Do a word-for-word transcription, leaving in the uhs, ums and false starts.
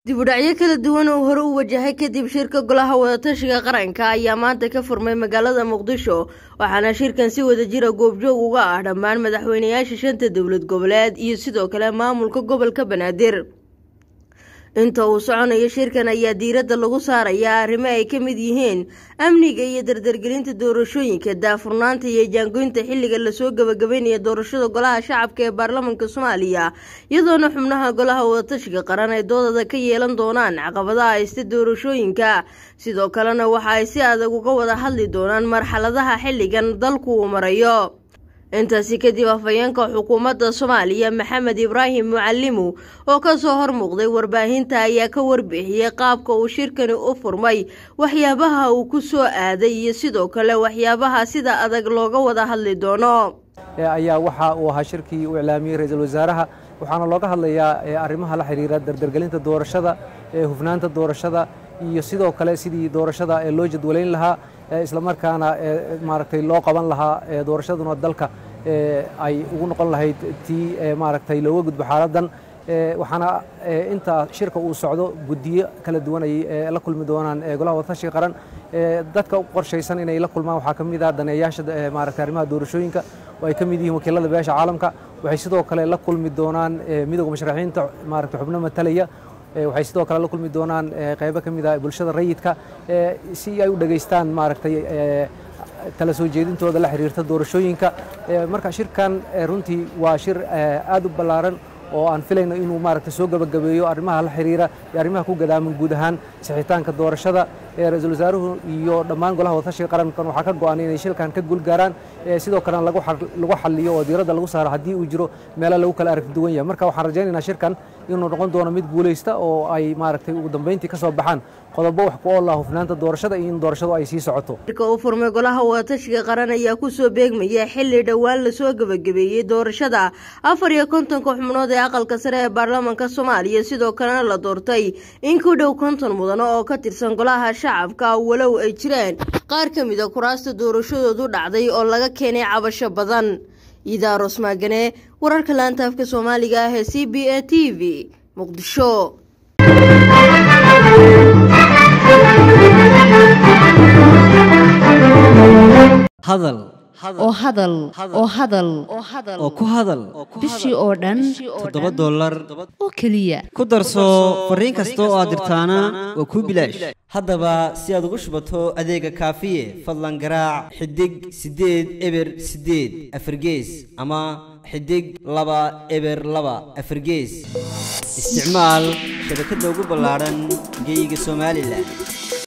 dib u dhacyo kala duwan oo hore u wajahay kadib shirka golaha wadatashiga qaranka ayaa maanta ka furmay magaalada Muqdisho waxaana shirkan si wada jira goobjoog uga ah dhammaan madaxweynayaasha shanta dawlad goboleed iyo sidoo kale maamulka gobolka Banaadir. inta uu soconayo shirkan ayaa diiradda lagu saarayaa arrimo ay ka mid yihiin amniga iyo dardargelinta doorashooyinka, daafurnaanta iyo jaangoynta xilliga la soo gabagabeynaya doorashada golaha shacabka ee baarlamaanka Soomaaliya, iyadoona xubnaha golaha wadatashiga qaran ay doodada ka yeelan doonaan caqabadaha haysta doorashooyinka. sidoo kalena waxa ay si adag uga wada hadli doonaan marxaladaha xilligan dalku uu marayo. intaasi kadib afhayeenka xukuumadda Soomaaliya Maxamed Ibraahim Mucallimu oo ka soo hormuuqday warbaahinta ayaa ka warbixiyay qaabka uu shirkani u furmay, waxyaabaha uu ku soo aaday iyo sidoo kale waxyaabaha sida adag looga wada hadli doono. ayaa waxa uu ahaa shirkii uu iclaamiyay ra'iisul wasaaraha waxaana looga hadlayaa arrimaha la xiriira dardargelinta doorashada, hufnaanta doorashada iyo sidoo kale sidii doorashada ee loo jadwaleyn lahaa isla markaana maaragtay loo qaban lahaa doorashaduna dalka ay ugu noqon lahayd tii maaragtay looga gudbo xaaladan. waxaana inta shirka uu socdo guddiyo kala duwan ay la kulmi doonaan golaha wadatashiga qaran. dadka u qorshaysan inay la kulmaan waxaa ka mid ah daneeyaasha maaragtay arrimaha doorashooyinka oo ay ka mid yihiin wakiilada beesha caalamka. waxay sidoo kale la kulmi doonaan midowga musharaxiinta maaragtay xubno matalaya. waxay sidoo kale la kulmi doonaan qaybo ka mid ah bulshada rayidka si ay u dhageystaan maaragtay kala soo jeedintooda la xiriirta doorashooyinka. marka shirkan runtii waa shir aad u ballaaran oo aan filayno inuu maaragtay soo gabagabeeyo arrimaha la xiriira iyo arrimaha ku gadaaman guud ahaan sixitaanka doorashada. ra'iisul wasaaruhu iyo dhammaan golaha wadatashiga qarankan waxaa ka go'an inay shirkan ka guulgaaraan sidoo kalena lagu lagu xalliyo oo diiradda lagu saaro haddii uu jiro meelo lagu kala aragti duwan yahay. marka waxaan rajaynaynaa shirkan inuu noqon doono mid guulaysta oo ay maaragtay ugu dambeyntii ka soo baxaan qodobo wax ku ool ah hufnaanta doorashada iyo in doorashadu ay sii socoto. shirka uu furmay golaha wadatashiga qaran ayaa ku soo beegmaya xilli dhowaan la soo gabagabeeyay doorashada afar iyo kontonka xubnood ee aqalka sare ee baarlamaanka Soomaaliya, sidoo kalena la doortay in ku dhow konton mudan oo ka tirsan golaha shacabka walow ay jireen qaar ka mid ah kuraasta doorashadoodu dhacday oo laga keenay cabasho badan. Idaaro Smaagane, wararka laanta afka Soomaaliga ah ee C B A T V, Muqdisho. hadal oo hadal oo hadal oo ku hadal bishii oo dhan toddoba dollar oo kaliya ku darso fariin kasta oo aad dirtaana waa ku bilaash. haddaba si aad ugu shubato adeega kaafiye fadlan garaac xidig sideed eber sideed afargees ama xidig laba eber laba afargees. isticmaal shabakadda ugu ballaaran geyga Soomaaliland.